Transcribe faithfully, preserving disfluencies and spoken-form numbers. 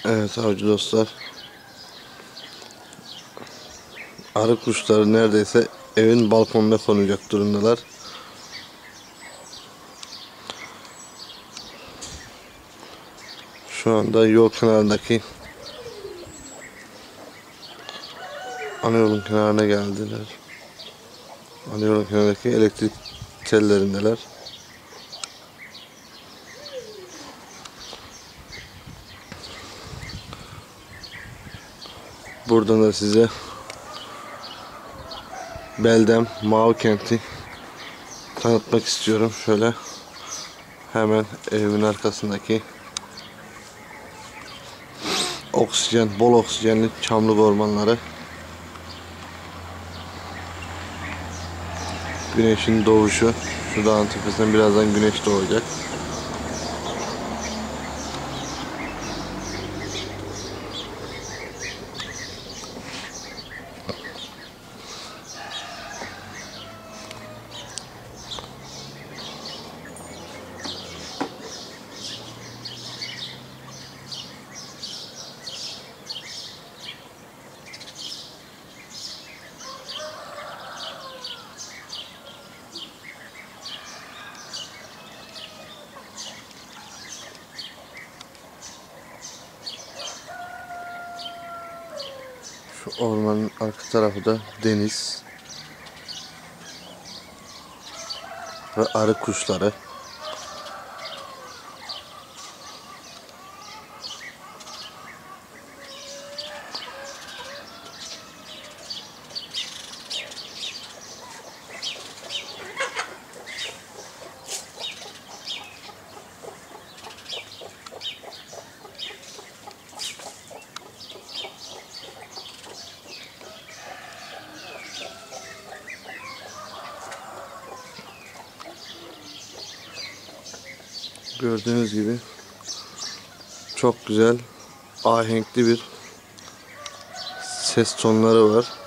Evet avcı dostlar, arı kuşları neredeyse evin balkonuna konacak durumdalar. Şu anda yol kenarındaki ana yolun kenarına geldiler. Ana yolun kenarındaki elektrik tellerindeler. Buradan da size Beldem Mavi Kent'i tanıtmak istiyorum. Şöyle hemen evimin arkasındaki oksijen, bol oksijenli çamlık ormanları. Güneşin doğuşu. Şu dağın tepesinden birazdan güneş doğacak. Şu ormanın arka tarafı da deniz ve arı kuşları. Gördüğünüz gibi çok güzel, ahenkli bir ses tonları var.